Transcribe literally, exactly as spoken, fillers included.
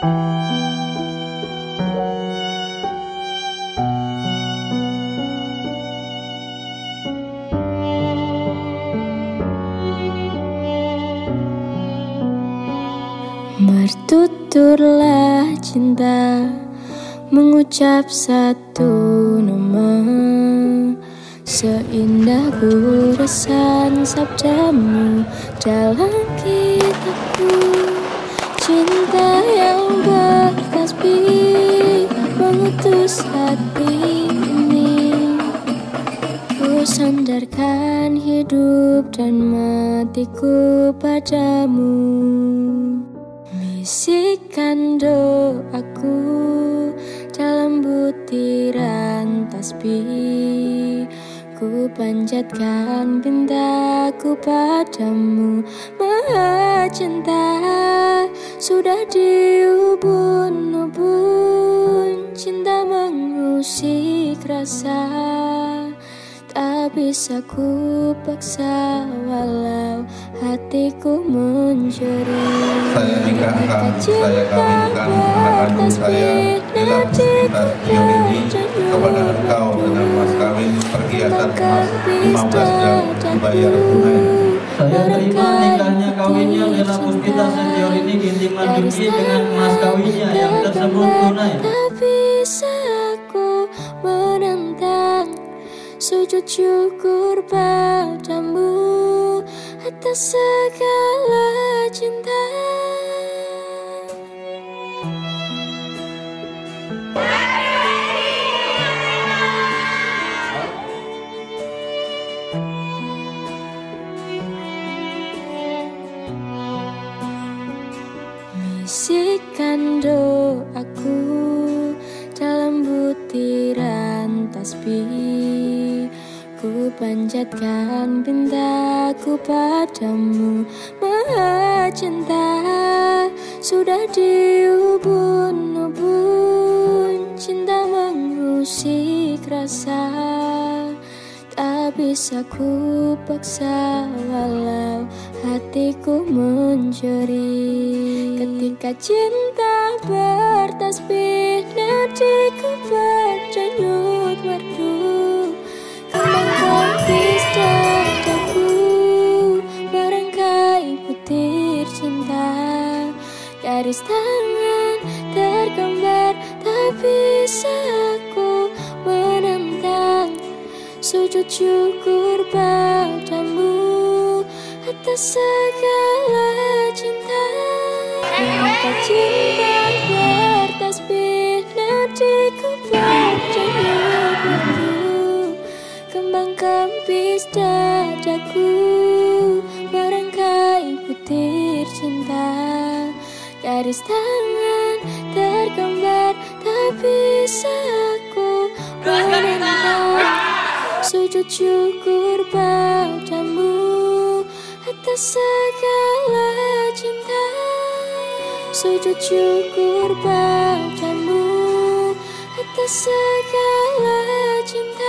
Bertuturlah cinta, mengucap satu nama, seindah goresan sabdamu dalam kitabku. Cinta yang bertasbih mengutus hati ini, ku sandarkan hidup dan matiku padamu. Bisikan doaku dalam butiran tasbih, ku panjatkan pintaku padamu. Maha cinta sudah diubun-ubun, cinta mengusik rasa, tak bisa ku paksa walau hatiku mencuri. Saya nikahkan, saya kawinkan anak kandung saya dalam sekitar siang ini kepada engkau dengan mas kawin perhiasan emas lima belas jam dibayar tunai. Saya terima nikahnya kawinnya Lela Puspita Setior ini Ginting Marjuki dengan mas kawinnya yang tersebut tunai. Tak bisa aku menentang, sujud syukur padamu atas segala cinta. Bisikan doaku dalam butiran tasbih, ku panjatkan pintaku padamu. Maha cinta sudah diubun-ubun, cinta mengusik rasa, tak bisa ku paksa walau hatiku mencuri. Ketika cinta bertasbih, nadiku berdenyut merdu, kembang kempis dadaku merangkai butir cinta. Garis tangan tergambar, tak bisa aku menentang, sujud syukur padamu atas segala cinta. Ketika cinta bertasbih, nadiku berdenyut merdu, kembang kempis dadaku merangkai butir cinta. Garis tangan tergambar, tak bisa aku menentang, sujud syukur padamu atas segala cinta. Sujud syukur padamu atas segala cinta.